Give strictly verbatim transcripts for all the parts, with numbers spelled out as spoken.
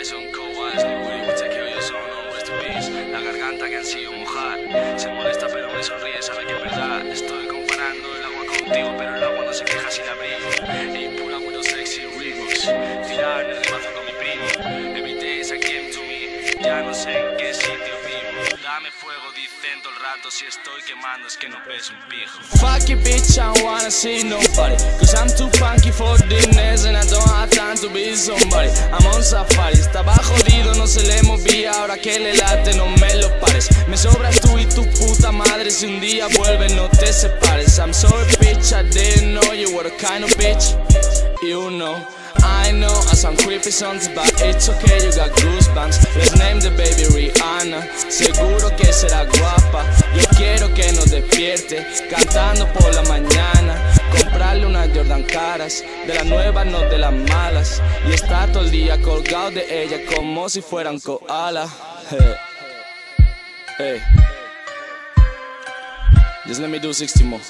Bison, Kowalski, Willy, we take care of your zone, no rest in peace. La garganta que ansío mojar, se molesta pero me sonríe, sabe que es verdad. Estoy comparando el agua contigo, pero el agua no se queja sin abrigo. E impura, bueno, sexy remix. Tirar en el ribazo con mi primo. Every day is a game to me, ya no sé en qué sitio vivo. Dame fuego, dicen todo el rato, si estoy quemando es que no ves un pijo. Fuck you bitch, I don't wanna see nobody, cause I'm too funky for this and I don't have time to be somebody. I'm on safari, estaba jodido, no se le movía, ahora que le late no me lo pares. Me sobras tú y tu puta madre, si un día vuelve no te separes. I'm sorry bitch, I didn't know you were the kind of bitch, you know. I know I sound creepy songs, but it's okay, you got goosebumps. Let's name the baby Rihanna, seguro que será guapa. Yo quiero que nos despierte, cantando por la mañana. Comprarle unas Jordan caras, de las nuevas, no de las malas. Y estar todo el día colgado de ella como si fueran koala. Hey. Hey. Just let me do sixty more.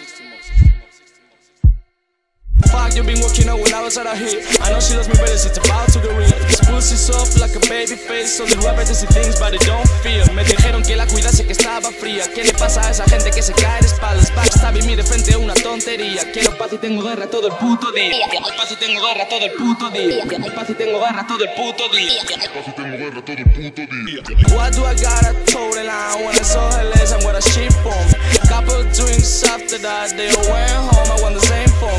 Fuck, you been walking out when I was out of here. I know she loves me better, it's about to get real. This pussy soft like a baby face. So the rappers they see things but they don't feel. Me dijeron que la cuidase que estaba fría. ¿Qué le pasa a esa gente que se cae de espaldas? Backstab y de frente una tontería. Quiero paz y tengo guerra todo el puto día. Quiero paz y tengo guerra todo el puto día. Quiero paz y tengo guerra todo el puto día. Paz y tengo guerra todo el puto día. What do I got? I told her line when I saw her legs and what a sheep on. Couple drinks after that they all went home. I want the same phone.